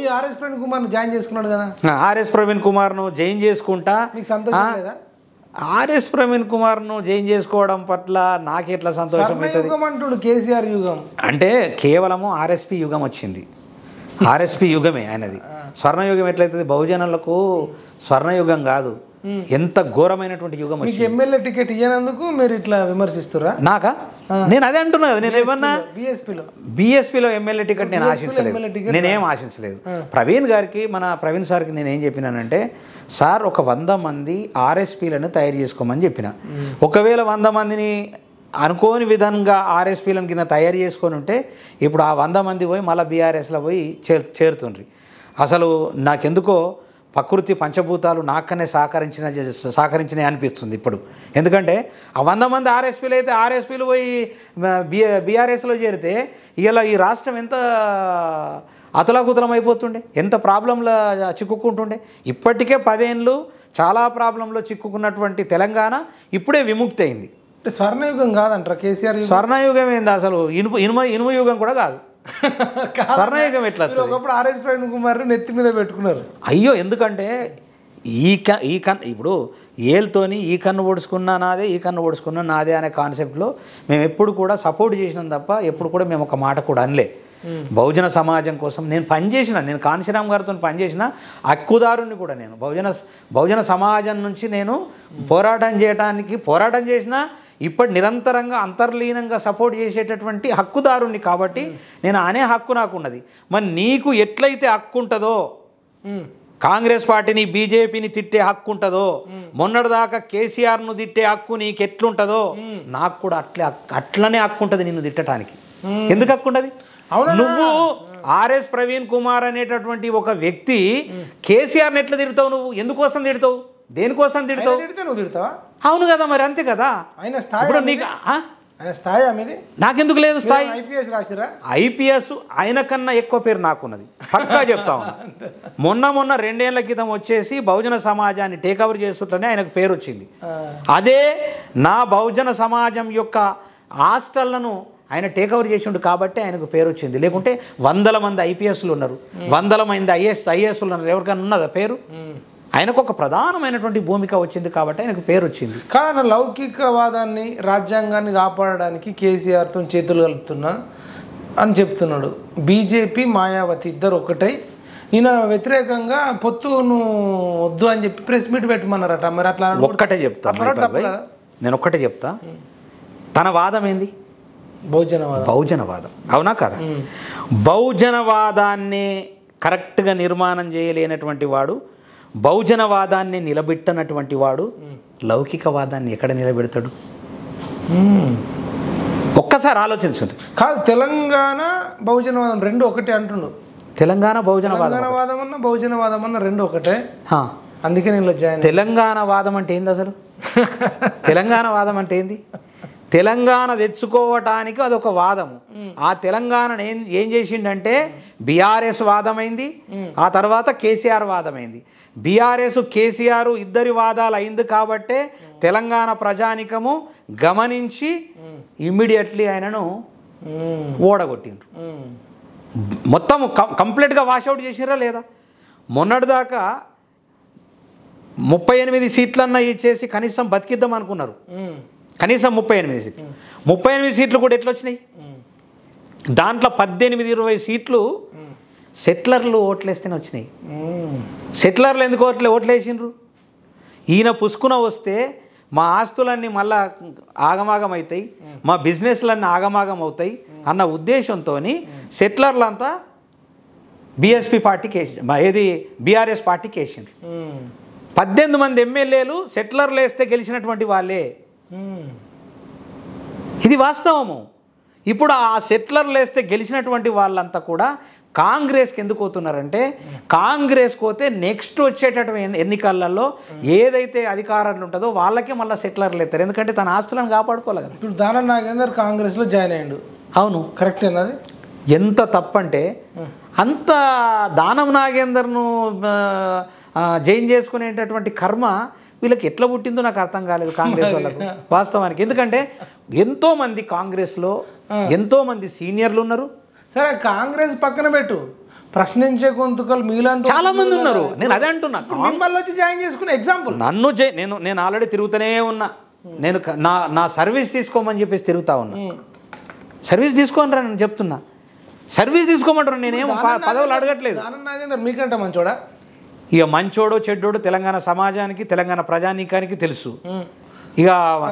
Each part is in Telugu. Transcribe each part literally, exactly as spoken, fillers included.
ఆర్ఎస్ ప్రవీణ్ కుమార్ జాయిన్ చేసుకున్నాడు కదా, ఆర్ఎస్ ప్రవీణ్ కుమార్ను జాయిన్ చేసుకుంటా మీకు సంతోషం లేదా? ఆర్ఎస్ ప్రవీణ్ కుమార్ను జాయిన్ చేసుకోవడం పట్ల నాకు ఎట్లా సంతోషం అవుతుంది అంటుడు కేసీఆర్ యుగం అంటే కేవలము ఆర్ఎస్పి యుగం వచ్చింది, ఆర్ఎస్పి యుగమే ఆయనది. స్వర్ణయుగం ఎట్లయితుంది? బహుజనులకు స్వర్ణయుగం కాదు, ఎంత ఘోరమైనటువంటి యుగం మీకు ఎమ్మెల్యే టికెట్ ఇయ్యనందుకు మీరు ఇట్లా విమర్శిస్తురా? నాకా? నేను అదే అంటున్నా కదా, నేను ఏమన్నా బీఎస్పీలో బీఎస్పీలో ఎమ్మెల్యే టికెట్ నేను ఆశించలేదు, నేనేం ఆశించలేదు. ప్రవీణ్ గారికి, మన ప్రవీణ్ సార్కి నేను ఏం చెప్పినానంటే, సార్ ఒక వంద మంది ఆర్ఎస్పీలను తయారు చేసుకోమని చెప్పిన. ఒకవేళ వంద మందిని అనుకోని విధంగా ఆర్ఎస్పీలను కింద తయారు చేసుకొని ఉంటే ఇప్పుడు ఆ వంద మంది పోయి మళ్ళీ బీఆర్ఎస్లో పోయి చేరు చేరుతుండ్రి. అసలు నాకెందుకో ప్రకృతి పంచభూతాలు నాకనే సహకరించిన సహకరించినాయి అనిపిస్తుంది ఇప్పుడు. ఎందుకంటే ఆ వంద మంది ఆర్ఎస్పీలు అయితే ఆర్ఎస్పీలు పోయి బి బీఆర్ఎస్లో చేరితే ఇలా ఈ రాష్ట్రం ఎంత అతలాకుతలం అయిపోతుండే, ఎంత ప్రాబ్లంలో చిక్కుకుంటుండే. ఇప్పటికే పదేళ్ళు చాలా ప్రాబ్లంలో చిక్కుకున్నటువంటి తెలంగాణ ఇప్పుడే విముక్తి అయింది. అంటే స్వర్ణయుగం కాదంటారా కేసీఆర్? స్వర్ణయుగం ఏంది అసలు? ఇనుము ఇనుమ ఇనుమ యుగం కూడా కాదు, స్వర్ణయుగం ఎట్లా? ఒకప్పుడు ఆర్ఎస్ ప్రవీణ్ కుమార్ నెత్తి మీద పెట్టుకున్నారు. అయ్యో, ఎందుకంటే ఈ క ఈ కన్ ఇప్పుడు ఏళ్ళతోని ఈ కన్ను పొడుచుకున్నా నాదే, ఈ కన్ను పొడుచుకున్నా నాదే అనే కాన్సెప్ట్లో మేము ఎప్పుడు కూడా సపోర్ట్ చేసినాం తప్ప ఎప్పుడు కూడా మేము ఒక మాట కూడా అనలే. బహుజన సమాజం కోసం నేను పనిచేసిన, నేను కాంశీరామ్ గారితో పనిచేసిన హక్కుదారుని కూడా నేను బహుజన బహుజన సమాజం నుంచి నేను పోరాటం చేయడానికి పోరాటం చేసిన, ఇప్పటి నిరంతరంగా అంతర్లీనంగా సపోర్ట్ చేసేటటువంటి హక్కుదారుని కాబట్టి నేను అనే హక్కు నాకు ఉన్నది. మరి నీకు ఎట్లయితే హక్కు ఉంటుందో, కాంగ్రెస్ పార్టీని బీజేపీని తిట్టే హక్కు ఉంటుందో, మొన్నటిదాకా కేసీఆర్ను తిట్టే హక్కు నీకు ఎట్లుంటుందో నాకు కూడా అట్లే అట్లనే హక్కు ఉంటుంది నిన్ను తిట్టడానికి. ఎందుకు హక్కు ఉంటుంది? నువ్వు ఆర్ఎస్ ప్రవీణ్ కుమార్ అనేటటువంటి ఒక వ్యక్తి కేసీఆర్ని ఎట్లా తిడతావు? నువ్వు ఎందుకోసం తిడతావు? దేనికోసం తిడతావు? నువ్వు తిడతావా? అవును కదా, మరి అంతే కదా. ఆయన స్థాయి నీకు స్థాయి అనేది నాకెందుకు లేదు స్థాయి? ఐపీఎస్ రాసిరా? ఐపీఎస్ ఆయన కన్నా ఎక్కువ పేరు నాకున్నది, పక్కా చెప్తా ఉన్నా. మొన్న మొన్న రెండేళ్ల క్రితం వచ్చేసి బహుజన సమాజాన్ని టేకవర్ చేస్తుంటేనే ఆయనకు పేరు వచ్చింది. అదే నా బహుజన సమాజం యొక్క హాస్టళ్లను ఆయన టేకవర్ చేసిండు కాబట్టి ఆయనకు పేరు వచ్చింది. లేకుంటే వందల మంది ఐపీఎస్లు ఉన్నారు, వందల మంది ఐఏఎస్ ఐఏఎస్లు ఉన్నారు, ఎవరికైనా ఉన్నదా పేరు? ఆయనకు ఒక ప్రధానమైనటువంటి భూమిక వచ్చింది కాబట్టి ఆయనకు పేరు వచ్చింది. కానీ లౌకికవాదాన్ని రాజ్యాంగాన్ని కాపాడడానికి కేసీఆర్తో చేతులు కలుపుతున్నా అని చెప్తున్నాడు. బీజేపీ మాయావతి ఇద్దరు ఒకటై ఈయన వ్యతిరేకంగా పొత్తును వద్దు అని చెప్పి ప్రెస్ మీట్ పెట్టమన్నారట. మరి అట్లా ఒక్కటే చెప్తా, నేను ఒక్కటే చెప్తా. తన వాదం ఏంది? బహుజనవాదం. బహుజనవాదం అవునా కదా? బహుజనవాదాన్ని కరెక్ట్గా నిర్మాణం చేయలేనటువంటి వాడు, బహుజనవాదాన్ని నిలబెట్టనటువంటి వాడు లౌకికవాదాన్ని ఎక్కడ నిలబెడతాడు? ఒక్కసారి ఆలోచించండి. కాదు, తెలంగాణ బహుజనవాదం రెండు ఒకటే అంటుండు. తెలంగాణ బహుజనవాదం అన్న బహుజనవాదం అన్న రెండు ఒకటే. అందుకే నేను జాయిన్. తెలంగాణ వాదం అంటే ఏంది అసలు? తెలంగాణ వాదం అంటే ఏంది? తెలంగాణ తెచ్చుకోవటానికి అదొక వాదము. ఆ తెలంగాణను ఏం ఏం చేసిండంటే బీఆర్ఎస్ వాదమైంది, ఆ తర్వాత కేసీఆర్ వాదమైంది. బీఆర్ఎస్ కేసీఆర్ ఇద్దరి వాదాలు అయింది కాబట్టే తెలంగాణ ప్రజానికము గమనించి ఇమ్మీడియట్లీ ఆయనను ఓడగొట్టిండ్రు. మొత్తం కంప్లీట్గా వాషౌట్ చేసిరా లేదా? మొన్నటిదాకా ముప్పై ఎనిమిది సీట్లన్నా ఇచ్చేసి కనీసం బతికిద్దాం అనుకున్నారు. కనీసం ముప్పై ఎనిమిది సీట్లు ముప్పై ఎనిమిది సీట్లు కూడా ఎట్లా వచ్చినాయి? దాంట్లో పద్దెనిమిది ఇరవై సీట్లు సెటిలర్లు ఓట్లేస్తేనే వచ్చినాయి. సెటిలర్లు ఎందుకు ఓట్లే ఓట్లేసిండ్రు? ఈయన పుసుకున వస్తే మా ఆస్తులన్నీ మళ్ళా ఆగమాగం అవుతాయి, మా బిజినెస్లన్నీ ఆగమాగం అవుతాయి అన్న ఉద్దేశంతో సెటిలర్లంతా బీఎస్పీ పార్టీకి వేసి ఏది బీఆర్ఎస్ పార్టీకి వేసిండ్రు. పద్దెనిమిది మంది ఎమ్మెల్యేలు సెటిలర్లు వేస్తే గెలిచినటువంటి వాళ్ళే. ఇది వాస్తవము. ఇప్పుడు ఆ సెటిలర్లు వేస్తే గెలిచినటువంటి వాళ్ళంతా కూడా కాంగ్రెస్కి ఎందుకు పోతున్నారంటే, కాంగ్రెస్కి పోతే నెక్స్ట్ వచ్చేటటువంటి ఎన్నికలలో ఏదైతే అధికారాలు ఉంటుందో వాళ్ళకే మళ్ళీ సెటిలర్లు అవుతారు. ఎందుకంటే తన ఆస్తులను కాపాడుకోవాలి కదా. ఇప్పుడు దానం నాగేందర్ కాంగ్రెస్లో జాయిన్ అయ్యాడు. అవును, కరెక్ట్ అన్నది. ఎంత తప్పంటే అంత దానం నాగేందర్ను జైన్ చేసుకునేటటువంటి కర్మ వీళ్ళకి ఎట్లా పుట్టిందో నాకు అర్థం కాలేదు కాంగ్రెస్ వాళ్ళకు వాస్తవానికి. ఎందుకంటే ఎంతోమంది కాంగ్రెస్లో ఎంతోమంది సీనియర్లు ఉన్నారు. సరే, కాంగ్రెస్ పక్కన పెట్టు, ప్రశ్నించే గొంతుకలు మీలాంటి చాలా మంది ఉన్నారు. నేను అదే అంటున్నా, మిమ్మల్ని వచ్చి జాయిన్ చేసుకునే ఎగ్జాంపుల్ నన్ను జై- నేను నేను ఆల్రెడీ తిరుగుతూనే ఉన్నా. నేను క- నా నా సర్వీస్ తీసుకోమని చెప్పేసి తిరుగుతా ఉన్నా. సర్వీస్ తీసుకోని రా నేను చెప్తున్నా. సర్వీస్ తీసుకోమంటారు, నేనేం ప- పదవులు అడగట్లేదు. దానం నాగేందర్ మీకంటే మంచోడా? ఇక మంచోడో చెడ్డోడు తెలంగాణ సమాజానికి తెలంగాణ ప్రజానీకానికి తెలుసు. ఇక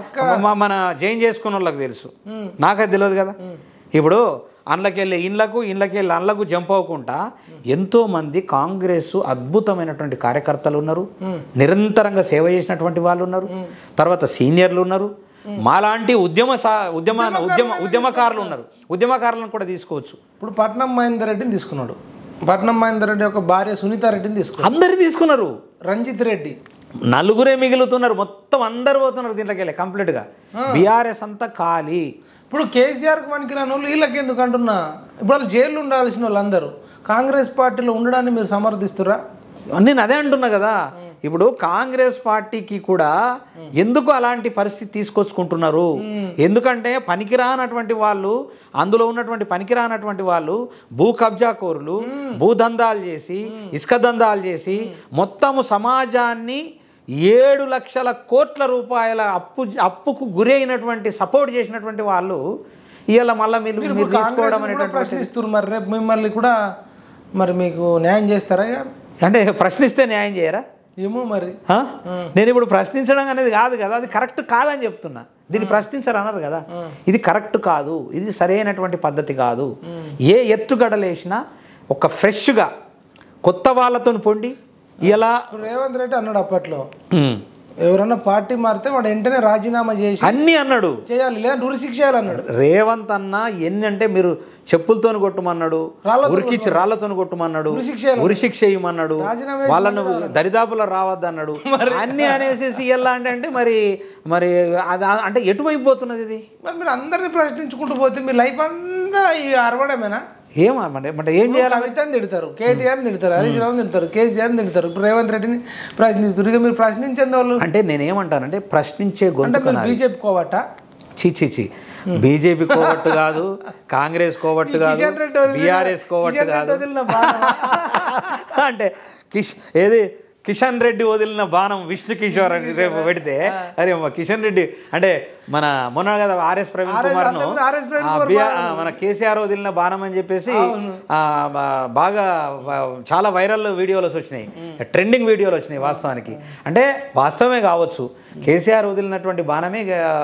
మ- మన జైన్ చేసుకున్న వాళ్ళకి తెలుసు, నాకది తెలియదు కదా. ఇప్పుడు అండ్లకి వెళ్ళి ఇండ్లకు ఇండ్లకి వెళ్ళి అండ్లకు జంప్ అవ్వకుండా ఎంతోమంది కాంగ్రెస్ అద్భుతమైనటువంటి కార్యకర్తలు ఉన్నారు, నిరంతరంగా సేవ చేసినటువంటి వాళ్ళు ఉన్నారు, తర్వాత సీనియర్లు ఉన్నారు, మాలాంటి ఉద్యమ సా ఉద్యమ ఉద్యమ ఉద్యమకారులు ఉన్నారు. ఉద్యమకారులను కూడా తీసుకోవచ్చు. ఇప్పుడు పట్నం మహేందర్ రెడ్డిని తీసుకున్నాడు. పట్నం మహేందర్ రెడ్డి యొక్క భార్య సునీతారెడ్డిని తీసుకున్నాడు. అందరిని తీసుకున్నారు. రంజిత్ రెడ్డి, నలుగురే మిగులుతున్నారు, మొత్తం అందరు పోతున్నారు దీంట్లోకి వెళ్ళి కంప్లీట్గా. బీఆర్ఎస్ అంతా ఖాళీ. ఇప్పుడు కేసీఆర్కి పనికిరాని వాళ్ళు వీళ్ళకి ఎందుకు అంటున్నా? ఇప్పుడు వాళ్ళు జైలు ఉండాల్సిన వాళ్ళందరూ కాంగ్రెస్ పార్టీలో ఉండడాన్ని మీరు సమర్థిస్తురా? నేను అదే అంటున్నా కదా. ఇప్పుడు కాంగ్రెస్ పార్టీకి కూడా ఎందుకు అలాంటి పరిస్థితి తీసుకొచ్చుకుంటున్నారు? ఎందుకంటే పనికిరానటువంటి వాళ్ళు, అందులో ఉన్నటువంటి పనికిరానటువంటి వాళ్ళు భూ కబ్జాకోరులు, భూదందాలు చేసి, ఇసుక దందాలు చేసి మొత్తము సమాజాన్ని ఏడు లక్షల కోట్ల రూపాయల అప్పు అప్పుకు గురి అయినటువంటి సపోర్ట్ చేసినటువంటి వాళ్ళు ఇవాళ మళ్ళీ మీరు మీరు తీసుకోవడం అనేటువంటి ప్రశ్నిస్తున్నారు. మరి రేపు మిమ్మల్ని కూడా మరి మీకు న్యాయం చేస్తారా? అంటే ప్రశ్నిస్తే న్యాయం చేయరా? ఏమో మరి. నేను ఇప్పుడు ప్రశ్నించడం అనేది కాదు కదా, అది కరెక్ట్ కాదని చెప్తున్నా. దీన్ని ప్రశ్నించరు అన్నారు కదా, ఇది కరెక్ట్ కాదు, ఇది సరైనటువంటి పద్ధతి కాదు. ఏ ఎత్తుగడలేసినా ఒక ఫ్రెష్గా కొత్త వాళ్ళతో పొండి ఇలా రేవంత్ రెడ్డి అన్నాడు అప్పట్లో, ఎవరన్నా పార్టీ మారితే వాడు వెంటనే రాజీనామా చేసి అన్నీ అన్నాడు చేయాలి, లేదా ఉరిశిక్ష చేయాలన్నాడు. రేవంత్ అన్న ఎన్ని అంటే మీరు చెప్పులతో కొట్టమన్నాడు, ఉరికిచ్చి రాళ్లతో కొట్టమన్నాడు, ఉరిశిక్ష చేయమన్నాడు, వాళ్ళను దరిదాపులో రావద్దన్నాడు, అన్ని అనేసి ఎలా అంటే అంటే మరి మరి అది అంటే ఎటువైపు పోతున్నది ఇది? మరి మీరు అందరినీ ప్రశ్నించుకుంటూ పోతే మీ లైఫ్ అంతా ఈ అరవడమేనా? ఏమంటే అంటే ఏం చేయాలి? కవితని తిడతారు, కేటీఆర్ని తిడతారు, హరీష్ రావుని తిడతారు, కేసీఆర్ని తిడతారు, ఇప్పుడు రేవంత్ రెడ్డిని ప్రశ్నిస్తారు. ఇక మీరు ప్రశ్నించేందు వాళ్ళు అంటే నేనేమంటానంటే ప్రశ్నించే గొంతు బీజేపీ కోవట, చీ చీ చీ బీజేపీ కోవట్టు కాదు, కాంగ్రెస్ కోవట్టు కాదు, బీఆర్ఎస్ కోవట్టు కాదు. అంటే కిష్ ఏది కిషన్ రెడ్డి వదిలిన బాణం విష్ణు కిషోర్ అని రేపు పెడితే అరే కిషన్ రెడ్డి అంటే మన మొన్న కదా ఆర్ఎస్ ప్రవీణ్ కుమార్ను మన కేసీఆర్ వదిలిన బాణం అని చెప్పేసి బాగా చాలా వైరల్ వీడియోలు వచ్చినాయి, ట్రెండింగ్ వీడియోలు వచ్చినాయి. వాస్తవానికి అంటే వాస్తవమే కావచ్చు, కేసీఆర్ వదిలినటువంటి బాణమే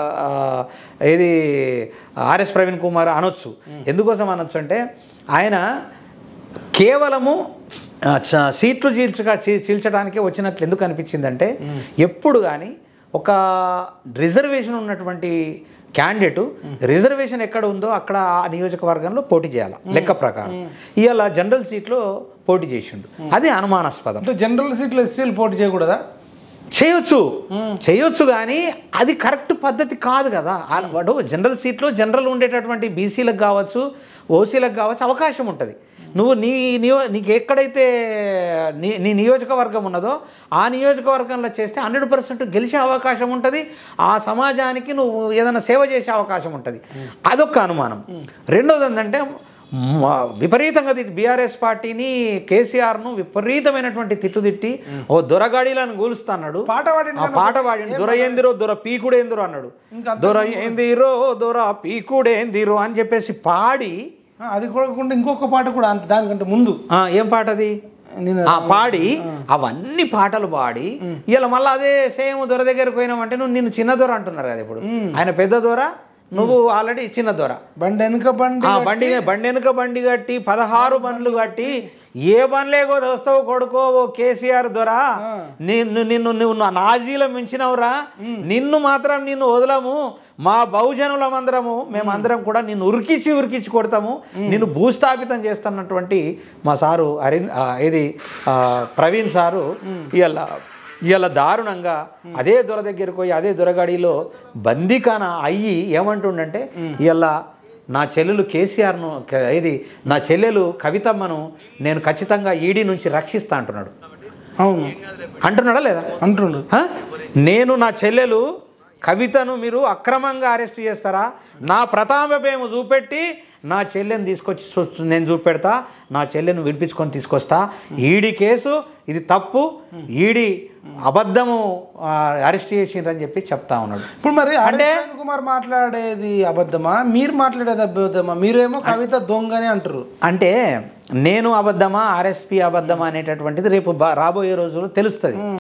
ఏది ఆర్ఎస్ ప్రవీణ్ కుమార్ అనొచ్చు. ఎందుకోసం అనొచ్చు అంటే ఆయన కేవలము సీట్లు చీల్చగా చీల్చడానికే వచ్చినట్లు ఎందుకు అనిపించిందంటే, ఎప్పుడు కానీ ఒక రిజర్వేషన్ ఉన్నటువంటి క్యాండిడేటు రిజర్వేషన్ ఎక్కడ ఉందో అక్కడ ఆ నియోజకవర్గంలో పోటీ చేయాలి లెక్క ప్రకారం. ఇవాళ జనరల్ సీట్లో పోటీ చేసిండు, అది అనుమానాస్పదం. అంటే జనరల్ సీట్లో ఎస్సీలు పోటీ చేయకూడదా? చేయొచ్చు చేయొచ్చు కానీ అది కరెక్ట్ పద్ధతి కాదు కదా. వాడు జనరల్ సీట్లో జనరల్ ఉండేటటువంటి బీసీలకు కావచ్చు, ఓసీలకు కావచ్చు అవకాశం ఉంటుంది. నువ్వు నీ నియో నీకు ఎక్కడైతే నీ నీ నియోజకవర్గం ఉన్నదో ఆ నియోజకవర్గంలో చేస్తే హండ్రెడ్ పర్సెంట్ గెలిచే అవకాశం ఉంటుంది, ఆ సమాజానికి నువ్వు ఏదైనా సేవ చేసే అవకాశం ఉంటుంది. అదొక అనుమానం. రెండోది ఏంటంటే విపరీతంగా బీఆర్ఎస్ పార్టీని కేసీఆర్ను విపరీతమైనటువంటి తిట్టు తిట్టి ఓ దొరగాడిలను కూలుస్తాడు, పాట పాడి పాట పాడి దొర ఏందిరో దొర పీకుడేందిరో అన్నాడు, దొర ఏందిరో దొర పీకుడేందిరో అని చెప్పేసి పాడి, అది కూడా ఇంకొక పాట కూడా దానికంటే ముందు ఏం పాట అది పాడి అవన్నీ పాటలు పాడి ఇలా మళ్ళీ అదే సేమ్ దొర దగ్గరికి పోయినామంటే నువ్వు నిన్ను చిన్న దొర అంటున్నారు కదా. ఇప్పుడు ఆయన పెద్ద దొర, నువ్వు ఆల్రెడీ చిన్న దొర. బండి వెనుక బండి బండి బండి వెనుక బండి కట్టి పదహారు బండ్లు కట్టి ఏ బండ్లేకో వస్తావు కొడుకో ఓ కేసీఆర్ దొర, నిన్ను నిన్ను నువ్వు నాజీలో మించినవురా, నిన్ను మాత్రం నిన్ను వదలము, మా బహుజనులమందరము మేమందరం కూడా నిన్ను ఉరికిచ్చి ఉరికిచ్చి కొడతాము, నిన్ను భూస్థాపితం చేస్తున్నటువంటి మా సారు అరిన్ ఇది ప్రవీణ్ సారు ఇవాళ ఇవాళ దారుణంగా అదే దొర దగ్గరికి పోయి అదే దొరగాడిలో బందీకాన అయ్యి ఏమంటుండంటే, ఇవాళ నా చెల్లెలు కేసీఆర్ను ఇది నా చెల్లెలు కవితమ్మను నేను ఖచ్చితంగా ఈడీ నుంచి రక్షిస్తా అంటున్నాడు. అవును అంటున్నాడా లేదా? అంటున్నాడు. నేను నా చెల్లెలు కవితను మీరు అక్రమంగా అరెస్ట్ చేస్తారా? నా ప్రతాపమేమో చూపెట్టి నా చెల్లెని తీసుకొచ్చి చూ- నేను చూపెడతా, నా చెల్లెను విడిపించుకొని తీసుకొస్తా. ఈడీ కేసు ఇది తప్పు, ఈడీ అబద్ధము ఆ, అరెస్ట్ చేసిండ్రని చెప్పి చెప్తా ఉన్నాడు. ఇప్పుడు మరి అంటే కుమార్ మాట్లాడేది అబద్ధమా, మీరు మాట్లాడేది అబద్ధమా? మీరేమో కవిత దొంగని అంటారు. అంటే నేను అబద్ధమా, ఆర్ఎస్పీ అబద్ధమా అనేటటువంటిది రేపు బా- రాబోయే రోజుల్లో తెలుస్తుంది.